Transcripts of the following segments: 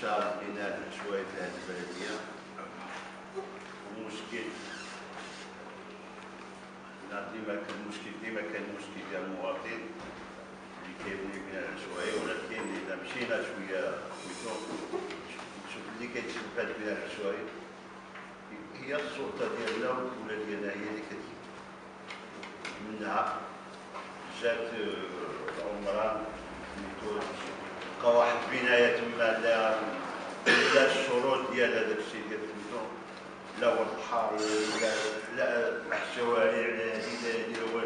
نشاط بناء شويه في هذه البلديه. المشكل ديما كان مشكل ديال المواطن اللي كيبني بناء عشوائي، ولكن اذا مشينا شويه نشوف اللي كيتسبب في هذا البناء العشوائي هي السلطه ديالنا والدوله ديالنا، هي اللي منها جات العمران بقى واحد البنايه تما لا الشروط ديال هذاك الشيء ديال سميتو، لا هو البحر لا الشوارع لا هذه والو.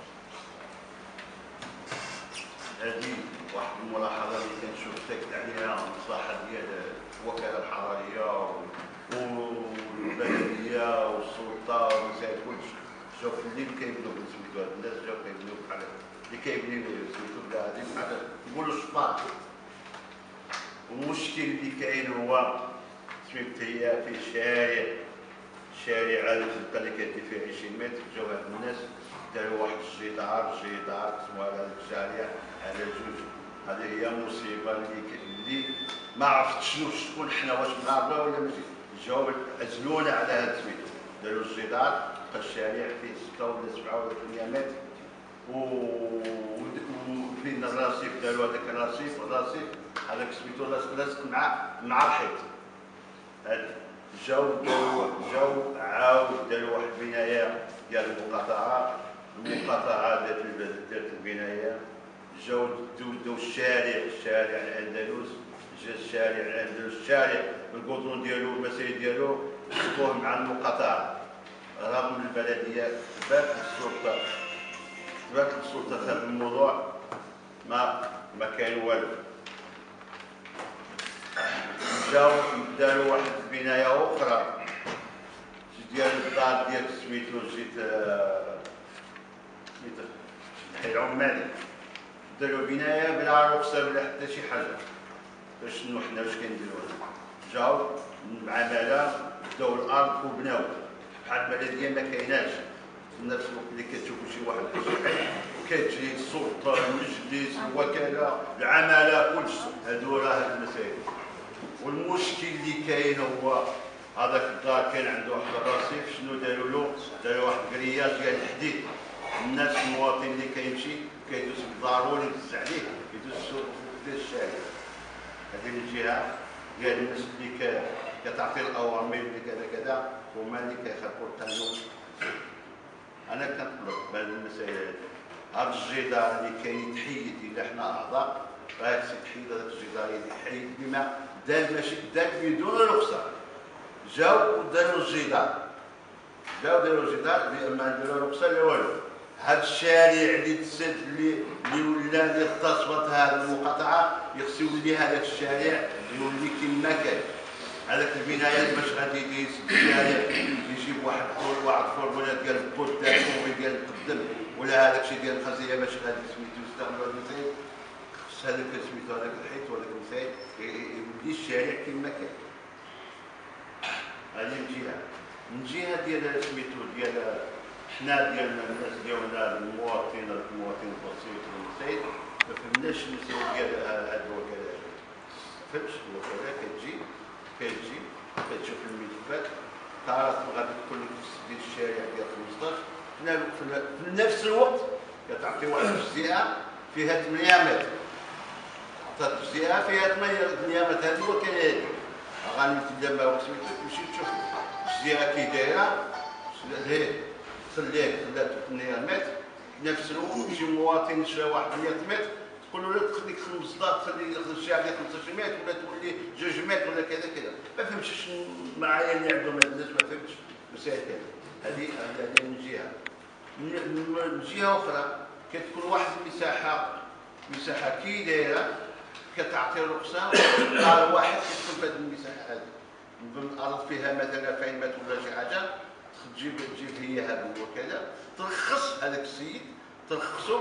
هذه واحد الملاحظه اللي كنشوف تاكد عليها المصلحه ديال الوكاله الحضريه والبلديه والسلطه ومسائل كلشي. شوف اللي كيبنوا سميتو هاد الناس جاو كيبنيو بحال اللي كيبنيو سميتو بلا هادي بحال نقولوا شطار. والمشكل اللي كاين هو سميتو هي في شارع الزنقه اللي كدير فيه 20 متر. جاو هاد الناس داروا واحد الجدار قسموا على هذاك الشارع على جوج. هذه هي مصيبه اللي ما عرفتش شكون حنا، واش مغاربه ولا ماشي. جاو عزلونا على هذا سميتو، داروا الجدار بقى الشارع فيه 6 ولا 7 ولا 8 متر، وفين الرصيف داروا هذاك الرصيف هذاك سميتو لاصق مع الحيط. جاو عاود داروا واحد البنايه ديال المقاطعه دارت البنايه. جاو داو الشارع الاندلس، جا الشارع القطرون ديالو المسائل ديالو سقوه مع المقاطعه، رغم البلديه تبات السلطه في هذا الموضوع ما كاين والو. جاو داروا واحد البنايه اخرى ديال الدار ديال سميتو الحي العمالي، داروا بنايه بلا رخصه بلا حتى شي حاجه. شنو حنا واش كنديروا؟ جاو العماله داو الارض وبناو بحال البلديه ما كايناش. في نفس الوقت اللي كتشوفوا شي واحد كتجي السلطه المجلس الوكاله العماله كلشي هادو راه المسائل. والمشكل اللي كاين هو هذاك الدار كان عنده واحد الرصيف، شنو داروا له؟ داروا واحد الكرياج ديال الحديد. الناس المواطن اللي كيمشي كيدوز ضروري يدوز عليه، يدوز فوق الشارع. هذه الجهه ديال الناس اللي كتعطي الاوامر اللي كذا هما اللي كيخالفوا القانون. انا كنطلب بهذه المسائل هذا الجدار اللي كاين يتحيد الا حنا اعضاء، راه تحيد هذاك الجدار يتحيد بما دار بدون رخصه. جاو وداروا الجدار ما داروا رخصه لا والو. هذا الشارع اللي تسد اللي ولا اغتصبت هذه المقاطعه يخص يولي هذاك الشارع يولي كما كان. هذاك البنايات باش غادي يسد الشارع يجيب واحد فورمولا ديال البوت ديال القدم ولا هذاك الشيء ديال الخزيه باش غادي سميتو يستعملوا هذا المسائل. خص هذاك سميتو هذاك الحيط ولا المسائل يولي الشارع كما كان. هذه من جهه ديال سميتو ديال حنا ديالنا الناس ديالنا المواطن البسيط والمسائل ما فهمناش المسائل ديال هاد الوكاله. ما فهمتش الوكاله كتشوف الملفات تعرف غادي تكون لك تسديد الشارع ديال 15 في نفس الوقت كتعطي واحد الجزيئه فيها 8 متر. عطات الجزيئه فيها 8 متر. هذه الوكاله هذه غنتلمى وقت تمشي تشوف الجزيئه كي دايره خلات 8 متر. في نفس الوقت يجي مواطن شرا واحد 100 متر تقول له لا تخليك في المصدر تخلي الشارع ديال 15 متر ولا تولي 2 متر ولا كذا. ما فهمتش المعايير اللي عندهم هاد الناس، ما فهمتش مسائل كذا. هذه من جهه. من جهه اخرى كتكون واحد المساحه كي دايره كتعطي رخصه قال واحد كتكون في هذه المساحه هذه الارض فيها مثلا 20 متر ولا شي حاجه، تجيب هي هذه الوكاله ترخص هذاك السيد ترخصو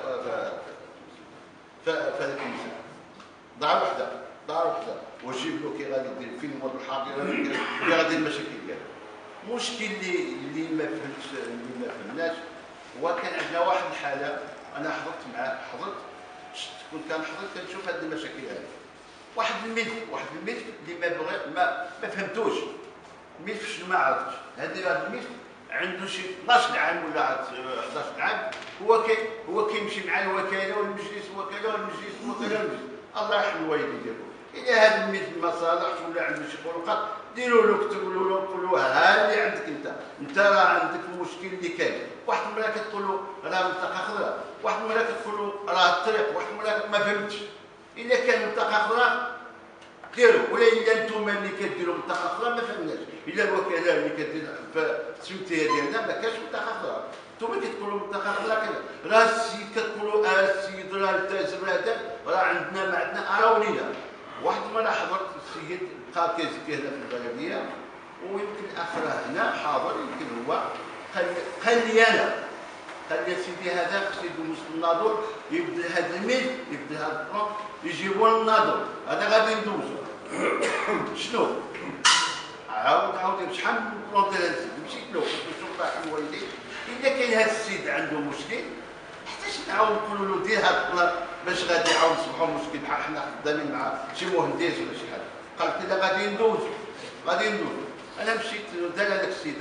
في هذيك المساحه. دار وحده وجيب له كي غادي يدير فين هو الحاضره كي غادي المشاكل ديالها. المشكل اللي ما فهمناش هو كان عندنا واحد الحاله انا حضرت معاه كنت كنشوف هذه المشاكل هذه. واحد الملف اللي ما فهمتوش. الملف شنو ما عرفتش. هذا الملف عنده شي 12 عام ولا 11 عام، هو كيمشي مع الوكاله والمجلس والمجلس. الله يرحم الوالدين ديالو. إذا هذا الملف ما صالحش ولا عنده شي خروقات، ديروا له، كتبوا له، قولوا له ها اللي عندك انت راه عندك المشكل اللي كاين. واحد المرة كتقول له راه منطقه خضراء، واحد المرة كتقول له راه الطريق، واحد المرة ما فهمتش. الا كان منطقه خضراء ديروا، ولا الا نتوما اللي كديروا منطقه خضراء ما فهمناش. الا الوكاله اللي كدير في التسميتيه ديالنا ما كاينش منطقه خضراء، نتوما كتقولوا منطقه خضراء كذا. راه السيد كتقولوا السيد راه التاجر هذا راه عندنا ما عندنا، راه ولينا. واحد المرة حضرت السيد بقى كيزكي هنا في البلديه، ويمكن اخره هنا حاضر، يمكن هو قال لي سيدي هذا خصو يدوز الناظور، يبدل هذا الميل، يبدل هذا البلون، يجيبوا الناظور، هذا غادي ندوزو. شنو؟ عاود شحال من بلون ديال هذا السيد، مشيت له قلت له شوف راح الوالدين، إلا كاين هذا السيد عنده مشكل، حتىش نعاود نقولوا له دير هذا البلان باش غادي يعاود نصبحوا مشكل بحال حنا خدامين مع شي مهندس ولا شي حاجه. قال لك لا غادي ندوزو. انا مشيت دار هذاك السيد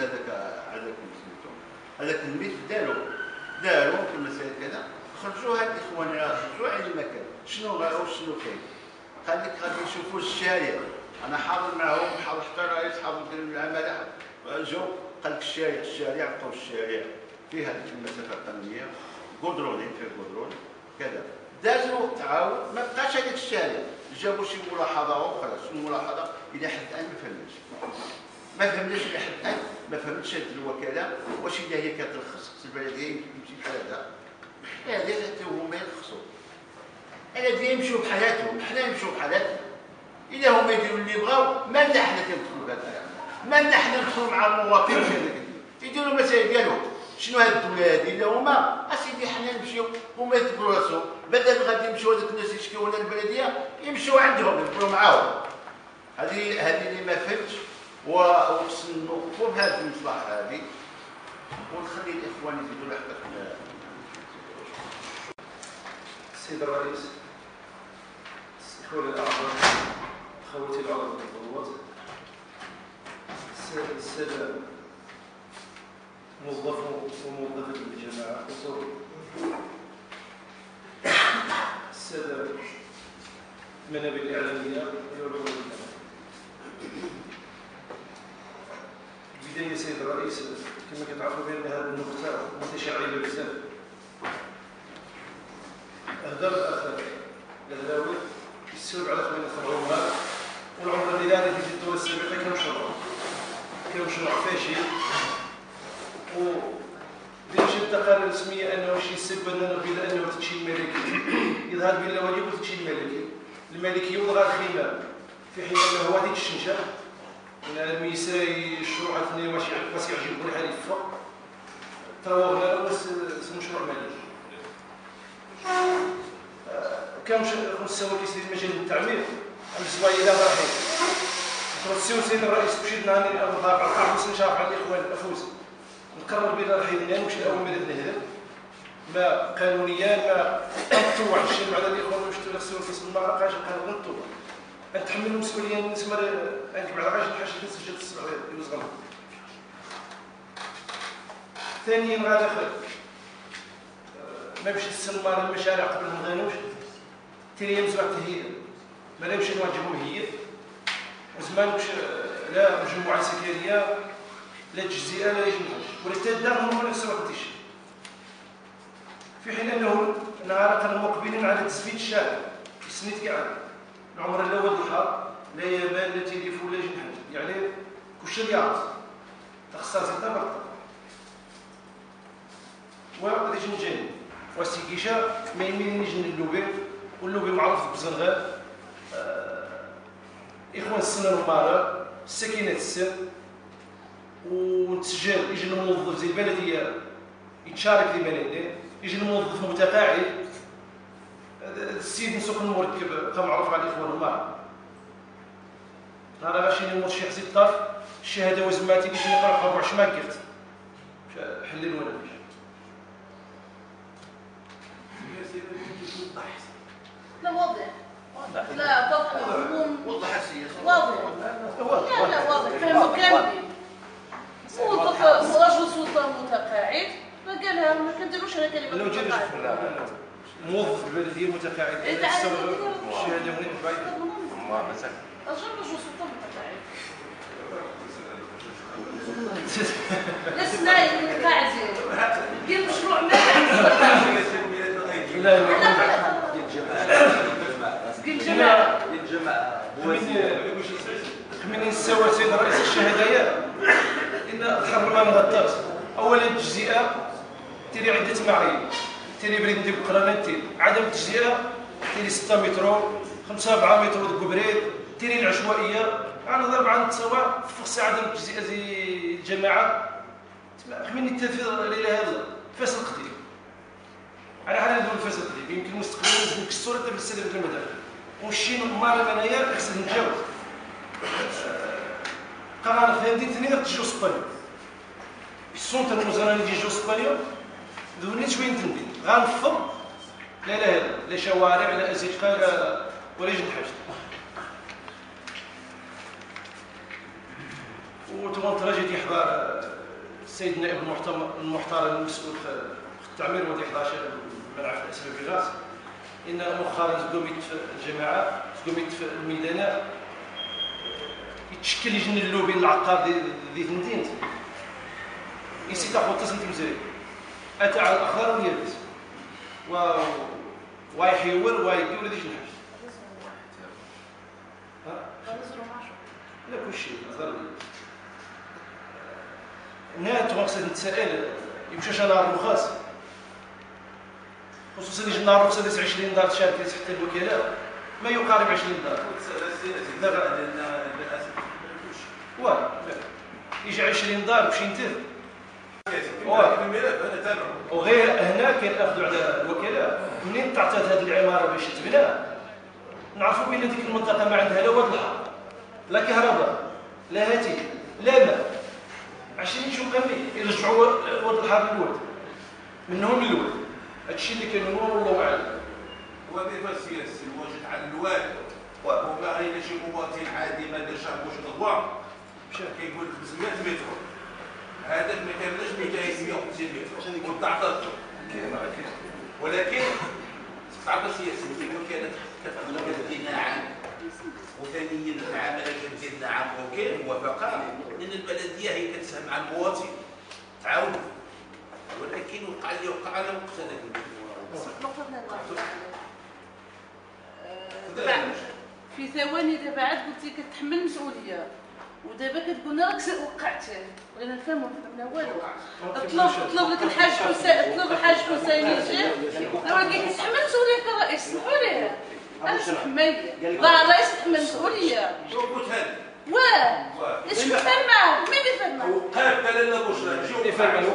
هذاك المثل داروا في المسائل كذا، خرجوا هاد الاخوان خرجوا على المكان، شنو كاين؟ قال لك غادي يشوفوا الشارع. انا حاضر معهم، حاضر حتى الرئيس، حاضر مدير العماله، جو قال لك الشارع لقاو الشارع فيه هذه المسافه القانونيه، قدرونين فيه قدرون كذا. داز الوقت عاود ما بقاش هذاك الشارع، جابوا شي ملاحظه اخرى. شنو الملاحظه؟ الى حد الان ما فهمناش الى حد الان ما فهمتش هذه الوكاله واش هي كترخص البلديه يمشي بحال هذا. هذا حتى هما يرخصوا، الذين يمشوا بحالاتهم، حنا نمشوا بحالاتنا. الا هما يديروا اللي بغاو، مالنا حنا كندخلوا بهذا، مالنا حنا ندخلوا مع المواطن يديروا المسائل ديالهم. شنو هاد الدوله هذه؟ الا هما اسيدي حنا نمشيو، هما يدبروا راسهم، بدل غادي يمشيو هذوك الناس يشكيو لنا البلديه، يمشيو عندهم يدبروا معاهم. هذه اللي ما فهمتش، وخصنا نوقفوا بهذه المصلحه هذه ونخلي الاخوان يزيدوا لحقنا. السيد الرئيس، اخواني الاعضاء، خواتي الاعضاء والضباط، الساده موظفو وموظفة الجماعة، السادة المنابر الإعلامية، أيها الأخوة. بداية سيد الرئيس، كما كتعرفوا بأن هذه النقطة متشعبة بزاف. هدر الأخ الهلاوي يستوعب على خوينا العمرة، والعمرة اللي دارت في الدورة السابقة كان مشروع فاشل، ودير شي تقارير رسميه انه شي سبب اننا بلا انه تمشي الملكي يظهر بلا واجب تمشي الملكي يوضع الخمام، في حين انه هو هذيك الشنشه من الميساي الشروع الثانيه واش يعجبوا الحال يفق تراوغنا بس مشروع ملكي. كان مستوى كيسير مجال التعمير بالنسبه الى راحل ترسيو سيد الرئيس مشيت نهار الاربعاء 4 سنين شهر على الاخوان الافوز نقرر بنا رحيلنا نمشي الاول نهدر ما قانونيا ما نطوع الشيء على الاخوان واش تغسلوا في اسم المغرب قاش نقرر نطوع نتحمل المسؤوليه نسمر نكبر على غاش الحاجه نسجل السبع يوز غلط. ثانيا غادي اخر ما مشي السمار المشاريع قبل ما نغنوش ثانيا مزوع التهيئه ما نمشي نواجههم هي وزمان لا مجموعه سكريه لا تجزئه لا يجمعش ولا تدار هما نفس الوقتيش في حين انه نهار المقبلين على تزفيت الشارع السنيت كاع العمر الاول الحار لا يمان لا تليفون لا جنحاج يعني كلشي يعرف تخصص تبرط وغادي نجي وسيكيشا ما يمين نجي اللوبي واللوبي معروف بزنغال اخوان السنه المارة السكينه السر ونتسجل يجي الموظف زي البلديه يتشارك لي بلديه يجي الموظف متقاعد السيد مسوق المركب كما معروف على الاخوان المارة انا غاشي نموت شي حزب الطرف الشهاده وزماتي كيش نقرا 24 ما قلت حلل ولا مش لا واضح لا واضح واضح. لا لا واضح فهموا كاملين. رجل سلطه متقاعد فقالها ما كنديروش انا كلمه متقاعد. موظف البلديه متقاعد الشهاده هنا بعيد رجل سلطه متقاعد لسنا قاعدين دير مشروع ما لا الجماعه من نساو سيد رئيس الشهدايا ان تحرر ما مغطاش اولا التجزئه تيري عده معايير تيري بريد ديال القرانات عدم التجزئه تيري 6 متر 5 4 متر ديال الكبريت تيري العشوائيه على ضرب عن التسوى فخص عدم التجزئه زي الجماعه خميني التنفيذ الى هذا فاس القديم على حال هذول الفاس القديم يمكن مستقبلا نكسروا حتى في السلم المدارس وشي مره انايا خصنا نتجاوز قرار فهمتي ثاني تجيو اسبانيا السونتر المزراني تجيو اسبانيا ذوني شويه ندندن غنفض لا لا هذا لا شوارع لا ازقه لا ولا جد حاجه وتبغى تراجع يحضر السيد النائب المحترم المسؤول في التعمير ودي 11 ملعب الاسم بيغاس ان مؤخرا زقوميت في الجماعه زقوميت في الميدانات يتشكل لجنه اللوبي العقار دي تندين يسي تاخذ تصنيف مزيان اتى على الاخضر واليابس ويحيور ويدي ولا ديش الحاج لا كل شيء الاخضر نات مقصد نتسائل يمشي نهار الرخاص خصوصا اللي جبنا الرخصه ديال 20 دار تشارك تحت الوكاله ما يقارب 20 دار يجي 20 دار باش ينتهي وغير هنا كناخذوا على الوكاله منين تعطات هذه العماره باش تبنى نعرفوا بان ديك المنطقه ما عندها لا واد الحر لا كهرباء لا هاتف لا ماء 20 شو قمي يرجعوا واد الحر للواد منهم للواد هادشي اللي كانوا والله اعلم وظيفه السياسي الواجد على الوالد وما غير شي مواطن عادي ما دارش واش غدوار مشى كيقول 500 متر هذاك ما كاملش 250 متر وتعطل ولكن الصعبه السياسيه كيقول كانت كتخلق ناعم وثانيا العمل كتزيد ناعم وكاين موافقه لان البلديه هي كتساهم مع المواطن تعاون ولكن وقع على وقت هذاك في ثواني دابا عاد قلتي كتحمل المسؤوليه ودابا كتقول راك وقعتي بغينا نفهموا من اول طلب لك الحاج حسين طلب الحاج حسين يجي ولكن كتحمل المسؤوليه كرئيس سمحوا ليه انا نتحمل الرئيس يتحمل المسؤوليه شو قلت هذا ايش فهمها مين اللي فهمها وقف لاله بشرى شوف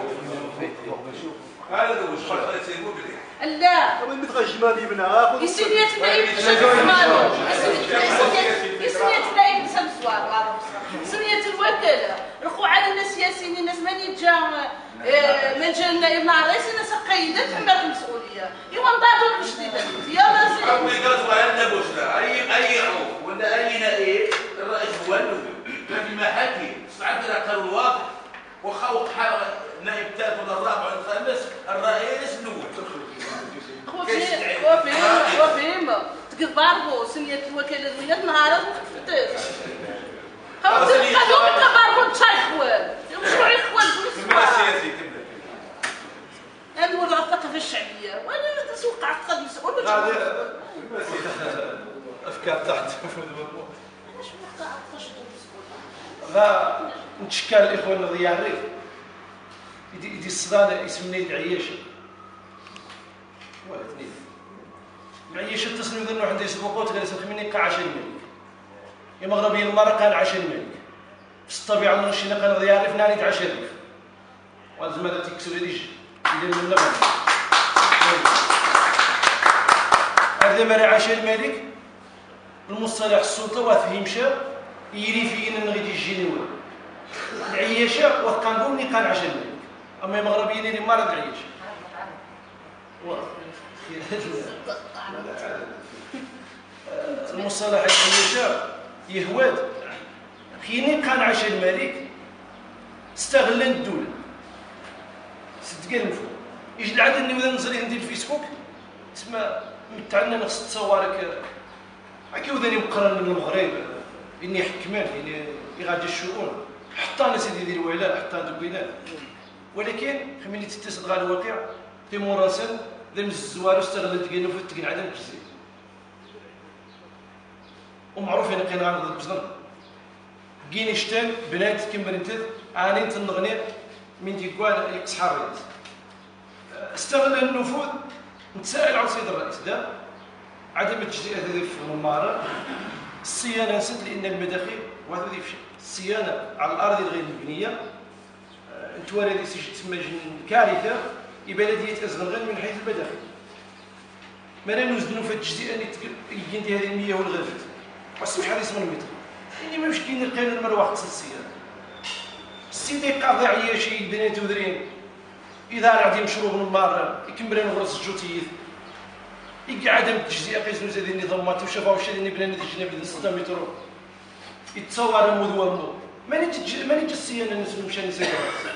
هذا واش خرج يسيبوا بلي لا وين بتغجماني منها يسنيت النائب شمسوار يسنيت النائب شمسوار سنيت الوكاله رخوا علينا سياسيين الناس ماني جا من جا النائب مع الرئيس الناس قيدت تحمل المسؤوليه ايوا نضادوا بالجديد يا ناس ربي قصوا لنا بشرى اي عوف ولا اي نائب الرئيس هو ما في محاكم صعب القانون واضح وخا وقع نائب الثالث ولا الرابع ولا الخامس الرئيس الاول وفهم تقباربو سنية الوكالة الولايات نهارات مخفتات خذوا تقباربو تاع اخوان مشروع اخوان السياسي هذا هو الثقافة الشعبية وانا تسوق عقد مسؤول هذه افكار تحت نتشكى الاخوان ضياء الريف يدي الصدانه يسمني العياشه واثنين العياشه تصنيف ذنو عندي سبوقوت غير سمخمني قا عشان الملك يا مغربيين المره قال عشان الملك في الطبيعه نمشي قال ضياء الريف ناني عشان الريف ولازم هذا تكسر يديش اللي من النغم هذا مرة عشان الملك المصطلح السلطه وفهمشا يري فينا نغيدي الجنوب العياشه وقانون اللي قال عشان الملك اما المغربيين اللي مرض العياشه المصطلح العياشه يهواد كاينين قنعة الملك استغل الدولة صدق المفهوم يجي العاد اني مثلا نزل ندير الفيسبوك تسمى متعنا نفس تصورك هكا وذاني مقرن من المغرب اني يحكمان يعني يغادي الشؤون حتى انا سيدي يدير وعلان حتى دوكينان ولكن خميني تتصل على الواقع تيموراسن ذا من الزوار استغل تقينو في التقين عدم الجزائر ومعروف انا كاين غنضرب بزنر كاين شتان بنات كيما نتد اني تنغني من ديكوان يقصح الرئيس استغل النفوذ نتسائل على السيد الرئيس دا عدم التجزئه هذه في الممارة الصيانه نسيت لان المداخل وهذا اللي يفشل الصيانه على الارض الغير مبنيه نتوارى هذه تسمى كارثه بلديه ازغنغان من حيث المداخل ما نوزنوا في التجزئه اللي يجي هذه المياه والغابات واسمح هذه اسم المتر يعني ما مش كاين القانون المروه خص الصيانه السيدي قاضي عياشي بنات وذرين اذا عندي مشروب من مار يكمل نغرس الجوتيث يقعد عدم التجزئه قيس زاد النظامات وشافوا الشيء اللي بلان ديال الجناب 6 متر يتصور المذوى ما نجي الصيانه الناس مشان يسيروا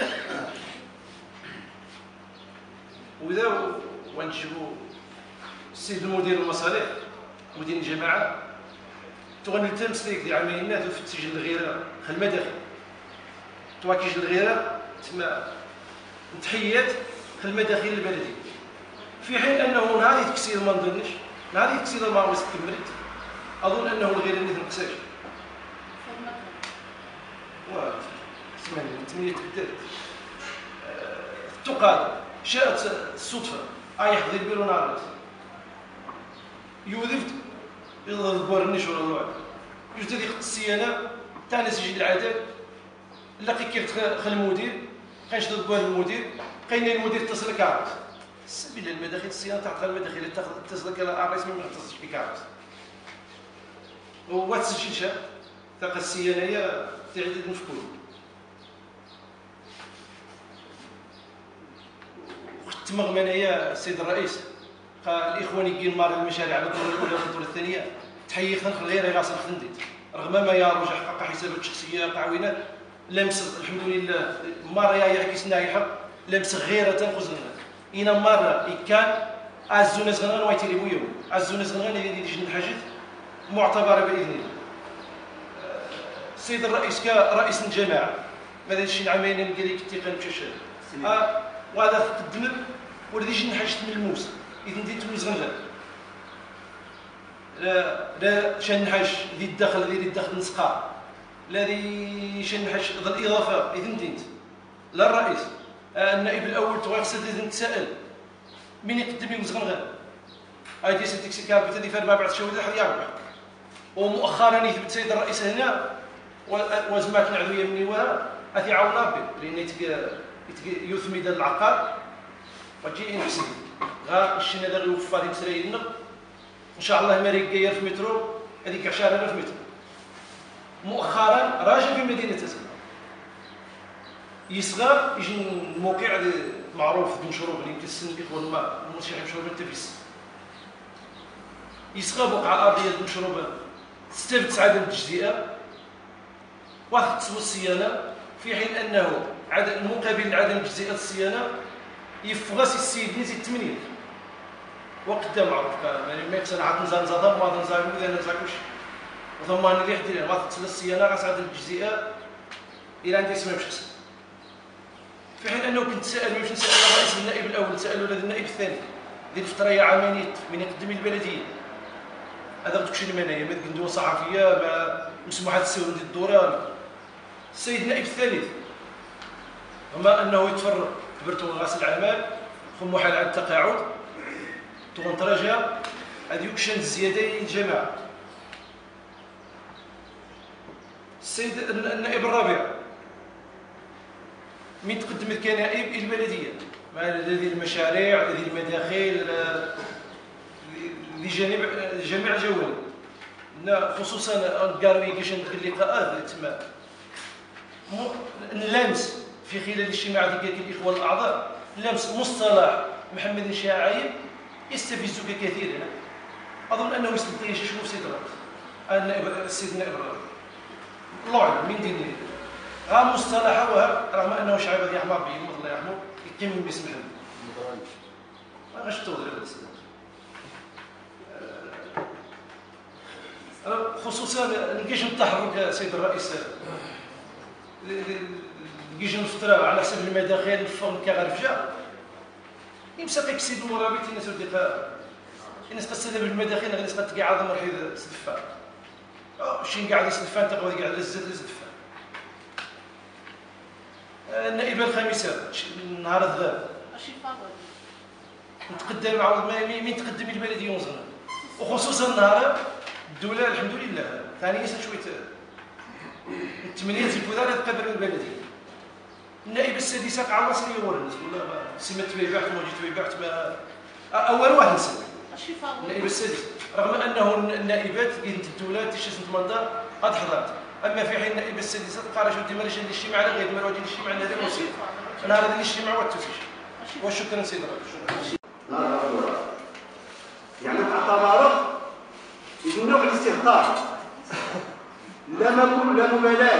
وإذا ونجيبوا السيد المدير المصالح مدير الجماعه تغني التمسليك ديال عمليات في السجل الغيره خل المداخل تواكيج الغيره تسمى تحيات خل المداخل البلديه في حين انه نهار تكسير ما نظنش نهار تكسير ما وصلت كملت اظن انه الغيره اللي تنقساش اسمعني تمنية تبدات تقال شاءت الصدفه يحضر بيرو نهار يوذفت يضربورنيش ولا الوعد جوج هذيك الصيانه تاع ناس يجي العدد لقي كيف خل المدير كاينش تضربوا المدير كاين المدير اتصل لك عارف سبيل المداخل الصيانه تاع المداخل تتصل لك الرئيس ما يتصلش بك عارف هو تسجل شاب تاع الصيانه هي تعدد مفقود تمغ منايا السيد الرئيس قال الاخوان يجين مار المشاريع على الدوره الاولى والدوره الثانيه تحيي خلق غير يغاصل خنديت رغم ما يروج حقق حسابات شخصيه تعوينات لمس الحمد لله مره يعكس نايحه لمس غيره تنقز لنا إنا مره كان عزونا صغنان وايتيري بويوم عزونا صغنان اللي يجي الحاجات معتبره باذن الله السيد الرئيس كرئيس الجماعه ماذا الشيء عامين قال لك التقان بشاشه وهذا قدم ولدي يجي نحاجت من الموس اذا ديت من صغنان لا شان نحاج ذي الدخل ذي الدخل نسقى لا ذي شان نحاج ذا الاضافه اذا دينت لا الرئيس النائب الاول تغسل اذا نتسائل من يقدم لي مزغنغان هاي سي تيكسي كاربت هذه فيها بعد شويه حد يربح ومؤخرا يثبت السيد الرئيس هنا وزمات العدويه مني وها هذه عاون ربي لان يثمد العقار وجي نحسن غا الشنا هذا يوفى لي مسرينا ان شاء الله مريق جاير في مترو هذيك 10000 متر مؤخرا راجل في مدينه تسكن يصغر يجي الموقع معروف بمشروب اللي يمكن السن الاخوان ما مشروع مشروب التبس يصغر بقعه ارضيه بمشروب تستفد عدم التجزئه واحد تسوى الصيانه في حين انه المقابل لعدم تجزئه الصيانه يفغس السيد يزيد 80 وقتها معروف يعني ما يقصد عاد نزال ما نزال اذا نزاكوش وضمان اللي يحدي ما تصل الصيانه غاس عدم التجزئه الى ان تسمى بشخص في حين انه كنت سائل واش نسال الرئيس النائب الاول سالوا هذا النائب الثاني ديال الفتريه عامين من يقدم البلديه هذا غتكون شي منايا ما ندوه صحفيه ما مسموحات السير ديال الدوره السيد النائب الثالث وما انه يتفرغ كبرتو غاسل الاعمال خم حال على التقاعد تغنطرجها هذه يكشن الزياده للجماعه السيد النائب الرابع من تقدم كنائب البلديه هذه المشاريع هذه المداخل لجميع الجوانب خصوصا الكاروي كيش ندخل اللقاءات تما نلامس في خلال الاجتماع ديال الاخوان الاعضاء لمس مصطلح محمد الشاعري يستفزك كثيرا اظن انه يستطيع شنو في الرئيس السيد النائب الرئيس الله اعلم من دين لي ها مصطلحه رغم انه شعب هذه احمر به الله يرحمه يقيم باسم الحمد ما غاش توضح هذا السيد خصوصا نلقيش التحرك سيد الرئيس نلقيش نفترى على حسب المداخل الفرن كغرفجه يمسك يكسيد المرابط الناس وديقا الناس تستدعي بالمداخل غير الناس تلقى عظم رحيد سدفان شين قاعد يسدفان تقوى قاعد لزدفان النائبه الخامسه نهار الغاب ماشي فاضل نتقدم عاود مين تقدم البلديه ونزل وخصوصا النهار الدوله الحمد لله ثانيا شويه التمنيه الفودار تقدر البلديه النائبه السادسه قاع مصريه ورنس ولا سمات تبيعت وما تبيعت ما اول واحد نسمع ماشي فاضل النائبه السادسه رغم انه النائبات قيمه الدوله تشيس مندار قد حضرت اما في حين النائبه السادسه تبقى راه ديما راه الاجتماع على غير ما الاجتماع على هذا الموسم انا هذا الاجتماع والتفتيش وشكرا سيدي الرئيس يعني تعتبر من نوع الاستهتار لا مبالاة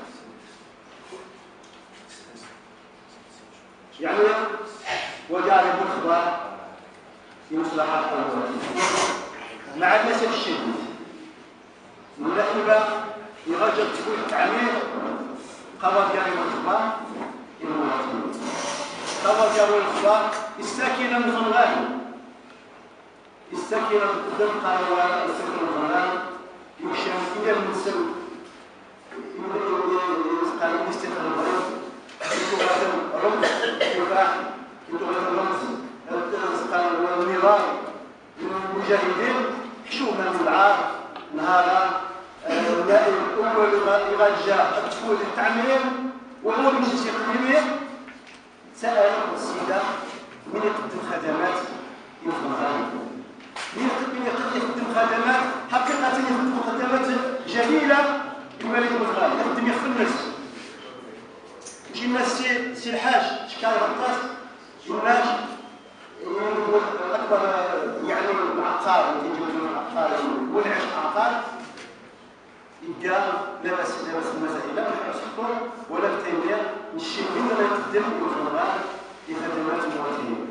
يعني وجعل الخضار في مصلحات الوطن مع الاسف الشديد النائبه يرجى تكوين التعمير قواضي الخضار المواطنين قواضي الخضار الساكنه من غنغاني الساكنه قدام قنوات الساكنه الغنغاني يمشيو الى المنسل قالوا يستقبل الرمز الرمز الكفاح الرمز النظام المجاهدين حشومه من العار نهارا النائب الاول يرجع الدخول للتعمير وهو المجلس الاقليمي سال السيده من يقدم خدمات يفضل من يقدم خدمات حقيقه يقدم خدمات جميله للملك المغربي يقدم يخدم نفسه يجي الناس سي الحاج شكال غطاس الناس اكبر يعني العقار العقار والعش العقار يلقى لاباس المسائل لا السكر ولا التنميه الشيء اللي يقدم الخدمات لخدمات المواطنين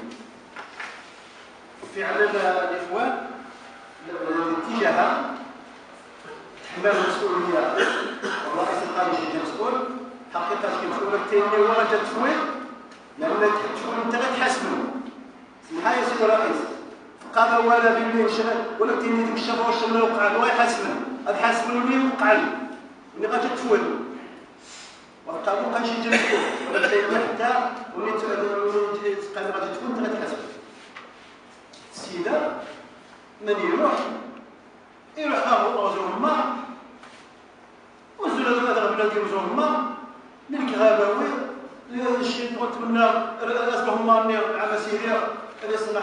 فعلا الاخوان الاتجاه تحمل المسؤوليه الرئيس الخارجي مسؤول حقيقه كيمسؤول التنميه ولا التفويض لان التفويض انت غتحاسبو سمحها يا سيدي الرئيس قضى ولا بالليل ولا التنميه ديك الشباب واش اللي وقع له يحاسبنا غتحاسبوا اللي وقع له اللي غادي تفوضوا والقانون ما كانش يجي ولا التنميه حتى وليت تقال غادي تكون انت غتحاسب السيده من يروح هاهو وزير ما وزير هذا البلاد ديال وزير ما ملك غابوي الشيء اللي قلت منا اسمهم ماني مع سيريا هذا يسمح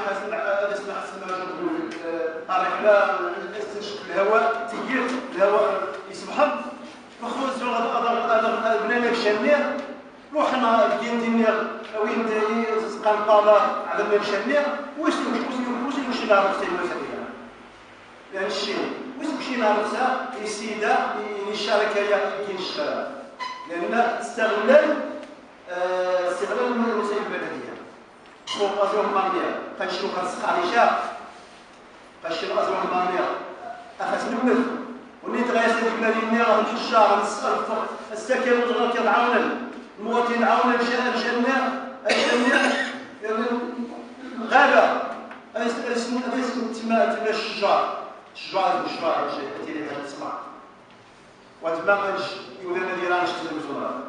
الرحله استنشق الهواء تيير الهواء يسبحر وخرج هذا البنان الشنير روحنا الكيندينير وين سقى الطالة على البنان الشنير واش يمشي نعرف سيد المسائل يعني الشيء واش يمشي نعرفها السيده الشركه كاين الشغل لان استغلال المسائل البلديه فوق ازوم مانيا كنشرو كنسخاليشا كنشرو ازوم مانيا اخاس نمل ونيت غير سيدي بلادي راه الحشار السكن والغرق يتعاونوا المواطنين يعاونوا الجنة غابة هذا اسمه تما الشجار الشجار اللي تسمع وتما يولينا ديران شتي المزورات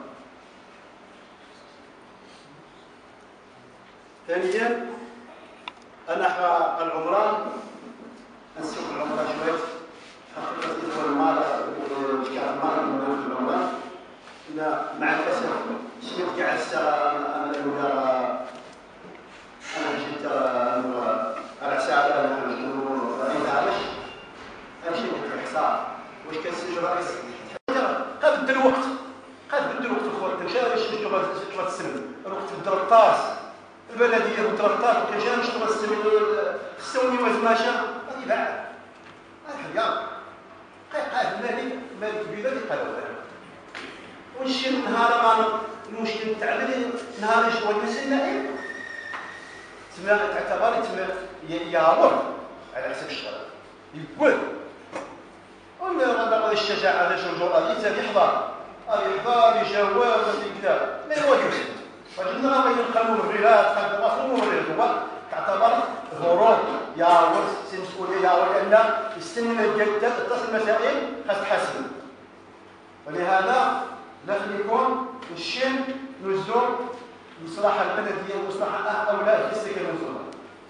ثانيا انا العمران نسوق العمران شويه حقيقه اذا المال من العمران لا مع الاسف شفت كاع الساعه انا الوزاره انا جيت على ساعه انا علاش هادشي اللي كيحصل واش كنسير الرئيس قد بدا الوقت اخويا كنجا شنو غتسمى الوقت بدا 13 البلديه بدا 13 كنجا شنو غتسمى خصوني واش ماشى غادي بعد الحياه قاعد مالك كبيره اللي قالوا ونشي نهار ما المشكل التعبير نهار شويه النائب تما تعتبر تما يامر على حسب الشرع يقول ولا غدا الشجاعه هذا الجرأه اللي يحضر يجاوب كذا ما يواجهش فجلنا ما ينقلوا الرياض خد مفهوم الرياض تعتبر هروب يا ورث مسؤوليه يا لان يستنى الجدة تتصل المسائل خاص تحاسب ولهذا نخليكم الشين نزور مصلحه البلديه ومصلحه هؤلاء في السكن والزراعه.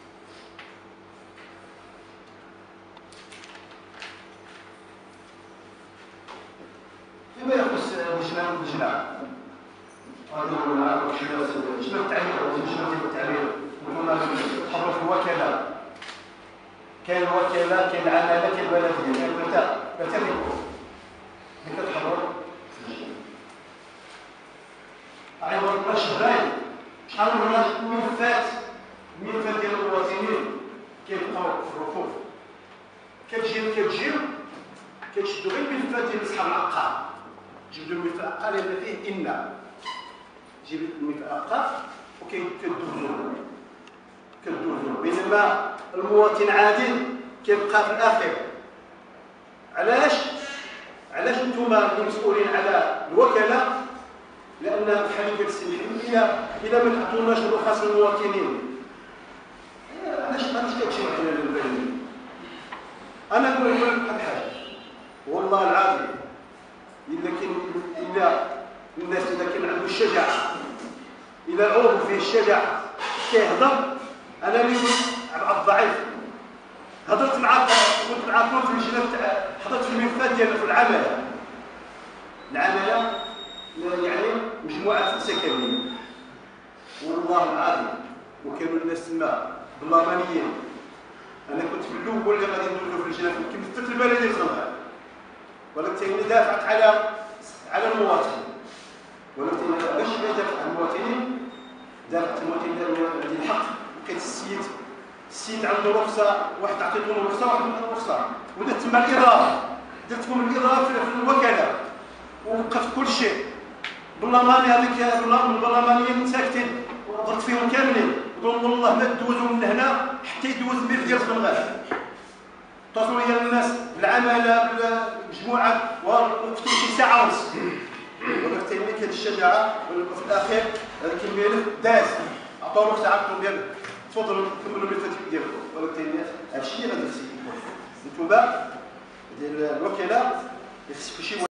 فيما يخص اللجنه لجنه التعليم تحرك الوكلاء كاين الوكلاء كاين العماله كاين البلديه كاين الفتاه اللي كتحرك عبر شهرين شحال من ملفات ديال المواطنين كيبقاو في الرفوف كتجيو كتشدو غير الملفات ديال اصحاب العقار جبدوا الملف العقار لان فيه ان جيب الملف العقار كدوزو بينما المواطن عادل كيبقى في الاخر. علاش نتوما اللي مسؤولين على الوكلاء؟ لان بحال قال السي محمد الا ما تعطوناش الرخص للمواطنين علاش كتمشي معنا للبلد؟ انا نقول لك واحد الحاجه والله العظيم الا الناس اذا كان عنده الشجاعه اذا عوض فيه الشجاعه كيهضر. انا اللي عبد الضعيف هضرت معاك كنت معاكم في اللجنه حضرت في الملفات ديال في العماله يعني مجموعه سكنيه والله العظيم وكانوا الناس تما ظلامانيين. انا كنت في الاول اللي غادي ندوزو في اللجنه كمثلت البلديه الخضراء ولكن دافعت على المواطن ولكن باش يدافع عن المواطنين دافعت المواطنين ديال الحق. لقيت السيد عنده رخصه واحد عطيتهم رخصه واحد من الرخصه ودرت تما الاضافه درتكم الاضافه في الوكاله ووقفت كل شيء باللاماني هذيك البرلمانيين ساكتين ضربت فيهم كاملين قلت والله ما تدوزوا من هنا حتى يدوز الملف ديال الخدمات اتصلوا لي الناس بالعماله بالمجموعه وقفتوا شي ساعه ونص ولكن ملي كانت الشجاعه في الاخير هذاك الملف داز عطاو رخصه عطاو ديال تفضلوا كملوا الملفات ديالكم ولكن هادشي اللي غادي يكون نتوما ديال الوكلاء يخصكم شي